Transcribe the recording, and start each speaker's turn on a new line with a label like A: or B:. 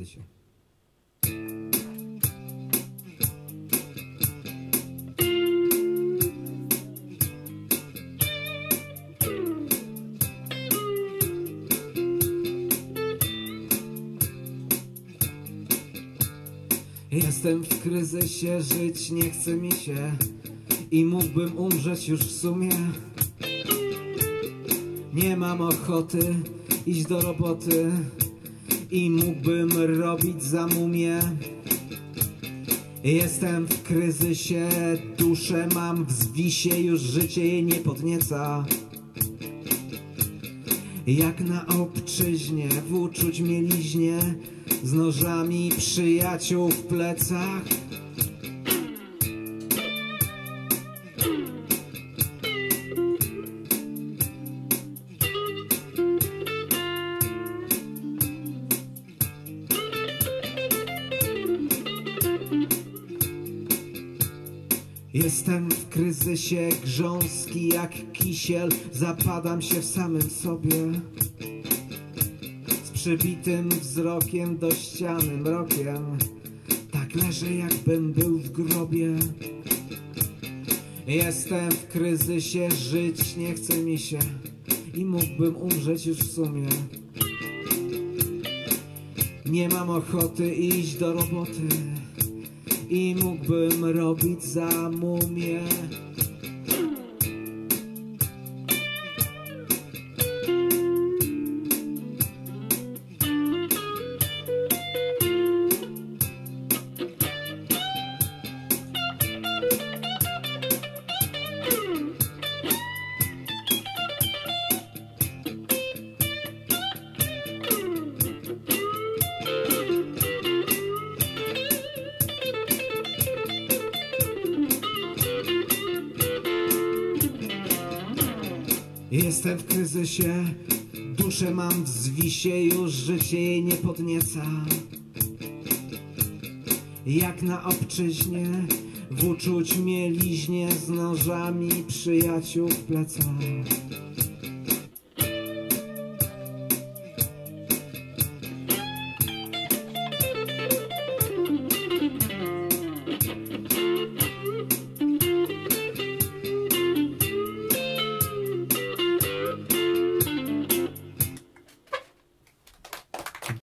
A: Tysiu. Jestem w kryzysie, żyć nie chce mi się i mógłbym umrzeć już w sumie. Nie mam ochoty iść do roboty i mógłbym robić za mumię. Jestem w kryzysie, duszę mam w zwisie, już życie jej nie podnieca. Jak na obczyźnie, w uczuć mieliźnie, z nożami przyjaciół w plecach. Jestem w kryzysie, grząski jak kisiel, zapadam się w samym sobie. Z przybitym wzrokiem do ściany mrokiem, tak leżę jakbym był w grobie. Jestem w kryzysie, żyć nie chce mi się i mógłbym umrzeć już w sumie. Nie mam ochoty iść do roboty i mógłbym robić za mumię. Jestem w kryzysie, duszę mam w zwisie, już życie jej nie podnieca. Jak na obczyźnie, w uczuć mieliźnie, z nożami przyjaciół w plecach.